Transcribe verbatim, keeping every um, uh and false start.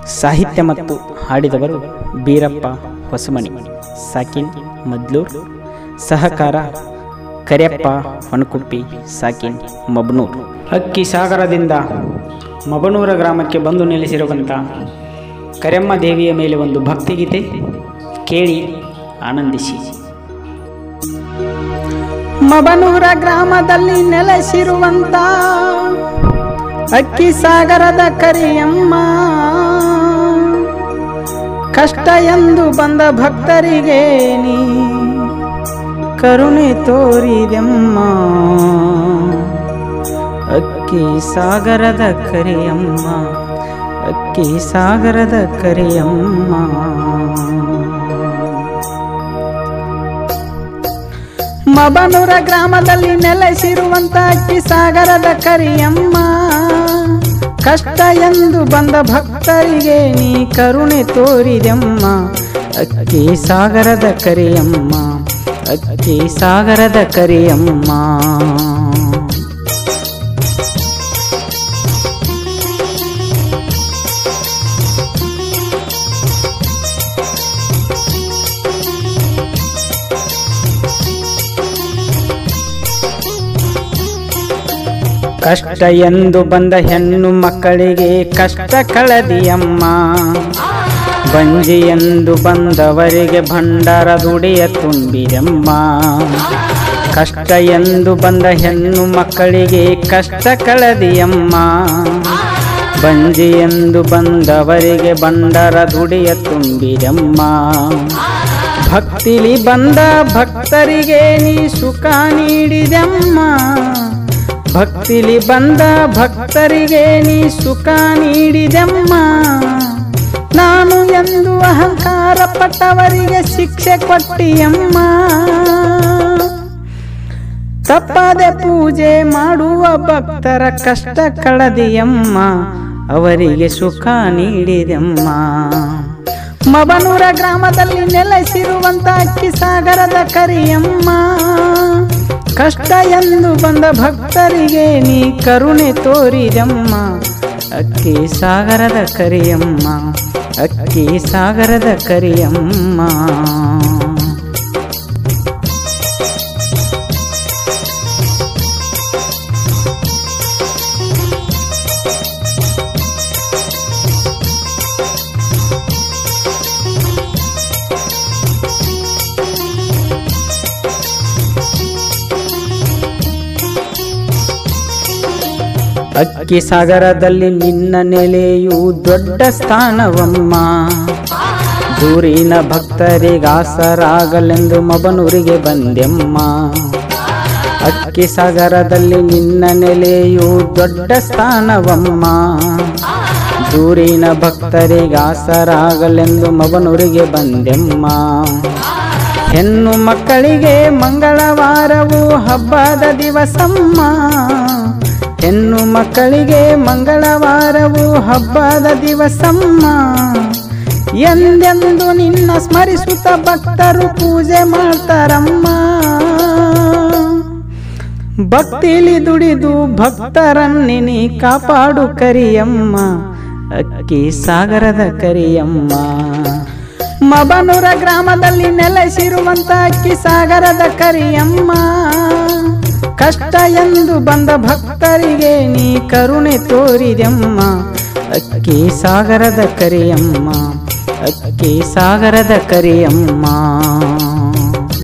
ಸಾಹಿತ್ಯ ಮತ್ತು ಹಾಡಿದವರು ಬೀರಪ್ಪ ಹೊಸಮನಿ, ಸಾಕಿನ್ ಮದ್ಲೂರ್. ಸಹಕಾರ ಕರಿಯಪ್ಪ ಹೊನಕುಪ್ಪಿ, ಸಾಕಿನ್ ಮಬನೂರ್. ಅಕ್ಕಿ ಸಾಗರದಿಂದ ಮಬನೂರ ಗ್ರಾಮಕ್ಕೆ ಬಂದು ನೆಲೆಸಿರುವಂಥ ಕರೆಮ್ಮ ದೇವಿಯ ಮೇಲೆ ಒಂದು ಭಕ್ತಿಗೀತೆ ಕೇಳಿ ಆನಂದಿಸಿ. ಮಬನೂರ ಗ್ರಾಮದಲ್ಲಿ ನೆಲೆಸಿರುವಂತ ಅಕ್ಕಿ ಸಾಗರದ ಕರಿಯಮ್ಮ, ಕಷ್ಟ ಎಂದು ಬಂದ ಭಕ್ತರಿಗೆ ನೀ ಕರುಣೆ ತೋರಿದೆಮ್ಮ. ಅಕ್ಕಿ ಸಾಗರದ ಕರಿಯಮ್ಮ, ಅಕ್ಕಿ ಸಾಗರದ ಕರಿಯಮ್ಮ. ಮಬನೂರ ಗ್ರಾಮದಲ್ಲಿ ನೆಲೆಸಿರುವಂತ ಅಕ್ಕಿ ಸಾಗರದ ಕರಿಯಮ್ಮ, ಕಷ್ಟ ಎಂದು ಬಂದ ಭಕ್ತರಿಗೆ ನೀ ಕರುಣೆ ತೋರಿದೆಮ್ಮ. ಅಕ್ಕಿ ಸಾಗರದ ಕರಿಯಮ್ಮ, ಅಕ್ಕಿ ಸಾಗರದ ಕರಿಯಮ್ಮ. ಕಷ್ಟ ಎಂದು ಬಂದ ಹೆಣ್ಣು ಮಕ್ಕಳಿಗೆ ಕಷ್ಟ ಕಳದಿಯಮ್ಮ, ಬಂಜಿ ಎಂದು ಬಂದವರಿಗೆ ಭಂಡಾರ ದುಡಿಯ ತುಂಬಿದೆಮ್ಮ. ಕಷ್ಟ ಎಂದು ಬಂದ ಹೆಣ್ಣು ಮಕ್ಕಳಿಗೆ ಕಷ್ಟ ಕಳದಿಯಮ್ಮ, ಬಂಜಿ ಎಂದು ಬಂದವರಿಗೆ ಭಂಡಾರ ದುಡಿಯ ತುಂಬಿದೆಮ್ಮ. ಭಕ್ತಿಲಿ ಬಂದ ಭಕ್ತರಿಗೆ ನೀ ಸುಖ ನೀಡಿದೆಮ್ಮ, ಭಕ್ತಿಲಿ ಬಂದ ಭಕ್ತರಿಗೆ ನೀ ಸುಖ ನೀಡಿದೆಮ್ಮ. ನಾನು ಎಂದು ಅಹಂಕಾರ ಪಟ್ಟವರಿಗೆ ಶಿಕ್ಷೆ ಕೊಟ್ಟಿಯಮ್ಮ, ತಪ್ಪದೆ ಪೂಜೆ ಮಾಡುವ ಭಕ್ತರ ಕಷ್ಟ ಕಳದಿಯಮ್ಮ, ಅವರಿಗೆ ಸುಖ ನೀಡಿದೆಮ್ಮ. ಮಬನೂರ ಗ್ರಾಮದಲ್ಲಿ ನೆಲೆಸಿರುವಂತ ಅಕ್ಕಿ ಸಾಗರದ ಕರಿಯಮ್ಮ, ಕಷ್ಟ ಎಂದು ಬಂದ ಭಕ್ತರಿಗೆ ನೀ ಕರುಣೆ ತೋರಿದೆಮ್ಮ. ಅಕ್ಕಿ ಸಾಗರದ ಕರಿಯಮ್ಮ, ಅಕ್ಕಿ ಸಾಗರದ ಕರಿಯಮ್ಮ. ಅಕ್ಕಿ ಸಾಗರದಲ್ಲಿ ನಿನ್ನ ನೆಲೆಯು ದೊಡ್ಡ ಸ್ಥಾನವಮ್ಮ, ದೂರಿನ ಭಕ್ತರಿಗಾಸರಾಗಲೆಂದು ಮಬನೂರಿಗೆ ಬಂದೆಮ್ಮ. ಅಕ್ಕಿ ಸಾಗರದಲ್ಲಿ ನಿನ್ನ ನೆಲೆಯು ದೊಡ್ಡ ಸ್ಥಾನವಮ್ಮ, ದೂರಿನ ಭಕ್ತರಿಗಾಸರಾಗಲೆಂದು ಮಬನೂರಿಗೆ ಬಂದೆಮ್ಮ. ಹೆಣ್ಣು ಮಕ್ಕಳಿಗೆ ಮಂಗಳವಾರವು ಹಬ್ಬದ ದಿವಸಮ್ಮ, ಹೆಣ್ಣು ಮಕ್ಕಳಿಗೆ ಮಂಗಳವಾರವು ಹಬ್ಬದ ದಿವಸಮ್ಮ. ಎಂದೆಂದು ನಿನ್ನ ಸ್ಮರಿಸುತ್ತ ಭಕ್ತರು ಪೂಜೆ ಮಾಡ್ತಾರಮ್ಮ, ಭಕ್ತಿಲಿ ದುಡಿದು ಭಕ್ತರನ್ನಿನಿ ಕಾಪಾಡು ಕರಿಯಮ್ಮ. ಅಕ್ಕಿ ಸಾಗರದ ಕರಿಯಮ್ಮ. ಮಬನೂರ ಗ್ರಾಮದಲ್ಲಿ ನೆಲೆಸಿರುವಂತ ಅಕ್ಕಿ ಸಾಗರದ ಕರಿಯಮ್ಮ, ಕಷ್ಟ ಎಂದು ಬಂದ ಭಕ್ತರಿಗೆ ನೀ ಕರುಣೆ ತೋರಿದೆಮ್ಮ. ಅಕ್ಕಿ ಸಾಗರದ ಕರಿಯಮ್ಮ, ಅಕ್ಕಿ ಸಾಗರದ ಕರಿಯಮ್ಮ.